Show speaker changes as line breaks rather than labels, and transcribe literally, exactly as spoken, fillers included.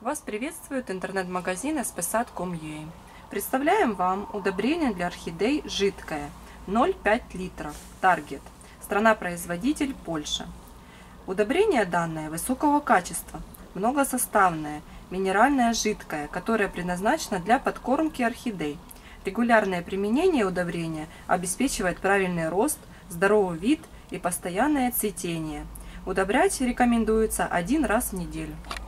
Вас приветствует интернет-магазин эс пи сад точка ком точка ю а. Представляем вам удобрение для орхидей жидкое ноль целых пять десятых литра Target. Страна-производитель Польша. Удобрение данное высокого качества, многосоставное, минеральное жидкое, которое предназначено для подкормки орхидей. Регулярное применение удобрения обеспечивает правильный рост, здоровый вид и постоянное цветение. Удобрять рекомендуется один раз в неделю.